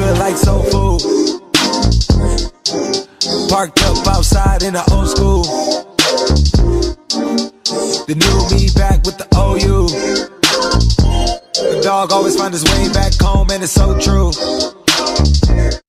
good like soul food. Parked up outside in the old school. The new me back with the OU. The dog always find his way back home, and it's so true.